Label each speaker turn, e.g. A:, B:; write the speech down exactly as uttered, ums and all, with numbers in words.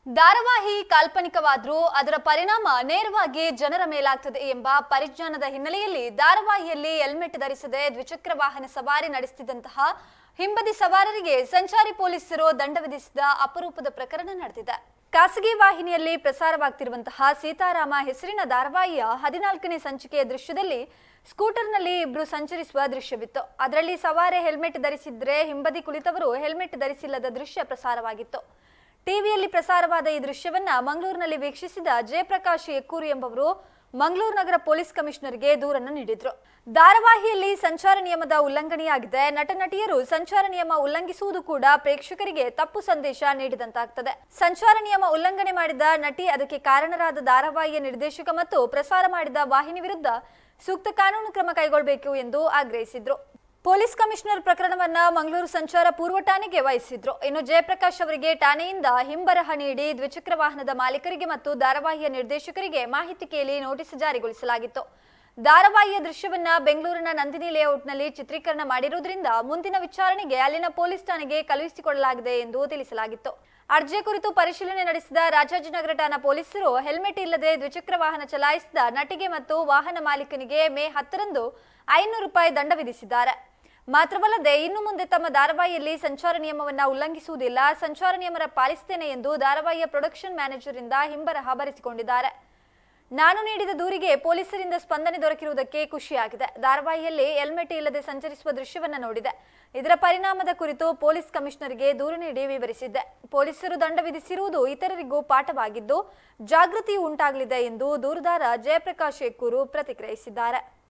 A: ಧಾರಾವಾಹಿ ಕಾಲ್ಪನಿಕವಾದರೂ ಅದರ ಪರಿಣಾಮ ನೇರವಾಗಿ ಜನರ ಮೇಲಾಗ್ತದೆ ಎಂಬ ಪರಿಜ್ಞಾನದ ಹಿನ್ನೆಲೆಯಲ್ಲಿ ಧಾರಾವಾಹಿಯಲ್ಲಿ ಹೆಲ್ಮೆಟ್ ಧರಿಸದೆ ದ್ವಿಚಕ್ರ ವಾಹನ ಸವಾರಿ ನಡೆಸುತ್ತಿದ್ದಂತಹ ಹಿಂಬದಿ ಸವಾರರಿಗೆ ಸಂಚಾರಿ ಪೊಲೀಸರು ದಂಡ ವಿಧಿಸಿದ ಅಪರೂಪದ ಪ್ರಕರಣ ನಡೆದಿದೆ. ಖಾಸಗಿ ವಾಹಿನಿಯಲ್ಲಿ ಪ್ರಸಾರವಾಗುತ್ತಿರುವಂತಹ ಸೀತಾರಾಮ ಹೆಸರಿನ ಧಾರಾವಾಹಿಯ ಹದಿನಾಲ್ಕನೇ ಸಂಚಿಕೆಯ ದೃಶ್ಯದಲ್ಲಿ ಸ್ಕೂಟರ್ನಲ್ಲಿ ಇಬ್ಬರು ಸಂಚರಿಸುವ ದೃಶ್ಯವಿತ್ತು. ಅದರಲ್ಲಿ ಸವಾರಿ ಹೆಲ್ಮೆಟ್ ಧರಿಸಿದ್ರೆ ಹಿಂಬದಿ ಕುಳಿತವರು ಹೆಲ್ಮೆಟ್ ಧರಿಸಿಲ್ಲದ ದೃಶ್ಯ ಪ್ರಸಾರವಾಗಿತ್ತು. ಟಿವಿಯಲ್ಲಿ ಪ್ರಸಾರವಾದ ಈ ದೃಶ್ಯವನ್ನ ಮಂಗಳೂರಿನಲ್ಲಿ ವೀಕ್ಷಿಸಿದ ಜಯಪ್ರಕಾಶ್ ಎಕ್ಕೂರು ಎಂಬವರು ಮಂಗಳೂರು ನಗರ ಪೊಲೀಸ್ ಕಮಿಷನರ್ಗೆ ದೂರನ್ನು ನೀಡಿದ್ರು. ಧಾರಾವಾಹಿಯಲ್ಲಿ ಸಂಚಾರ ನಿಯಮದ ಉಲ್ಲಂಘನೆಯಾಗಿದೆ. ನಟ ನಟಿಯರು ಸಂಚಾರ ನಿಯಮ ಉಲ್ಲಂಘಿಸುವುದು ಕೂಡ ಪ್ರೇಕ್ಷಕರಿಗೆ ತಪ್ಪು ಸಂದೇಶ ನೀಡಿದಂತಾಗ್ತದೆ. ಸಂಚಾರ ನಿಯಮ ಉಲ್ಲಂಘನೆ ಮಾಡಿದ ನಟಿ, ಅದಕ್ಕೆ ಕಾರಣರಾದ ಧಾರಾವಾಹಿಯ ನಿರ್ದೇಶಕ ಮತ್ತು ಪ್ರಸಾರ ಮಾಡಿದ ವಾಹಿನಿ ವಿರುದ್ಧ ಸೂಕ್ತ ಕಾನೂನು ಕ್ರಮ ಕೈಗೊಳ್ಳಬೇಕು ಎಂದು ಆಗ್ರಹಿಸಿದ್ರು. ಪೊಲೀಸ್ ಕಮಿಷನರ್ ಪ್ರಕರಣವನ್ನ ಮಂಗಳೂರು ಸಂಚಾರ ಪೂರ್ವ ಠಾಣೆಗೆ ವಹಿಸಿದ್ರು. ಇನ್ನು ಜಯಪ್ರಕಾಶ್ ಅವರಿಗೆ ಠಾಣೆಯಿಂದ ಹಿಂಬರಹ ನೀಡಿ ದ್ವಿಚಕ್ರ ವಾಹನದ ಮಾಲೀಕರಿಗೆ ಮತ್ತು ಧಾರಾವಾಹಿಯ ನಿರ್ದೇಶಕರಿಗೆ ಮಾಹಿತಿ ಕೇಳಿ ನೋಟಿಸ್ ಜಾರಿಗೊಳಿಸಲಾಗಿತ್ತು. ಧಾರಾವಾಹಿಯ ದೃಶ್ಯವನ್ನ ಬೆಂಗಳೂರಿನ ನಂದಿನಿ ಲೇಔಟ್ನಲ್ಲಿ ಚಿತ್ರೀಕರಣ ಮಾಡಿರುವುದರಿಂದ ಮುಂದಿನ ವಿಚಾರಣೆಗೆ ಅಲ್ಲಿನ ಪೊಲೀಸ್ ಠಾಣೆಗೆ ಕಳುಹಿಸಿಕೊಡಲಾಗಿದೆ ಎಂದು ತಿಳಿಸಲಾಗಿತ್ತು. ಅರ್ಜಿ ಕುರಿತು ಪರಿಶೀಲನೆ ನಡೆಸಿದ ರಾಜಾಜಿನಗರ ಠಾಣಾ ಪೊಲೀಸರು ಹೆಲ್ಮೆಟ್ ಇಲ್ಲದೆ ದ್ವಿಚಕ್ರ ವಾಹನ ಚಲಾಯಿಸಿದ ನಟಿಗೆ ಮತ್ತು ವಾಹನ ಮಾಲೀಕನಿಗೆ ಮೇ ಹತ್ತರಂದು ಐನೂರು ರೂಪಾಯಿ ದಂಡ ವಿಧಿಸಿದ್ದಾರೆ. ಮಾತ್ರವಲ್ಲದೆ ಇನ್ನು ಮುಂದೆ ತಮ್ಮ ಧಾರಾವಾಹಿಯಲ್ಲಿ ಸಂಚಾರ ನಿಯಮವನ್ನ ಉಲ್ಲಂಘಿಸುವುದಿಲ್ಲ, ಸಂಚಾರ ನಿಯಮ ಪಾಲಿಸುತ್ತೇನೆ ಎಂದು ಧಾರಾವಾಹಿಯ ಪ್ರೊಡಕ್ಷನ್ ಮ್ಯಾನೇಜರ್ ಇಂದ ಹಿಂಬರಹ ಬರೆಸಿಕೊಂಡಿದ್ದಾರೆ. ನಾನು ನೀಡಿದ ದೂರಿಗೆ ಪೊಲೀಸರಿಂದ ಸ್ಪಂದನೆ ದೊರಕಿರುವುದಕ್ಕೆ ಖುಷಿಯಾಗಿದೆ. ಧಾರಾವಾಹಿಯಲ್ಲಿ ಹೆಲ್ಮೆಟ್ ಇಲ್ಲದೆ ಸಂಚರಿಸುವ ದೃಶ್ಯವನ್ನ ನೋಡಿದೆ. ಇದರ ಪರಿಣಾಮದ ಕುರಿತು ಪೊಲೀಸ್ ಕಮಿಷನರ್ಗೆ ದೂರು ನೀಡಿ ವಿವರಿಸಿದ್ದೆ. ಪೊಲೀಸರು ದಂಡ ವಿಧಿಸಿರುವುದು ಇತರರಿಗೂ ಪಾಠವಾಗಿದ್ದು ಜಾಗೃತಿ ಉಂಟಾಗಲಿದೆ ಎಂದು ದೂರುದಾರ ಜಯಪ್ರಕಾಶ್ ಎಕ್ಕೂರು ಪ್ರತಿಕ್ರಿಯಿಸಿದ್ದಾರೆ.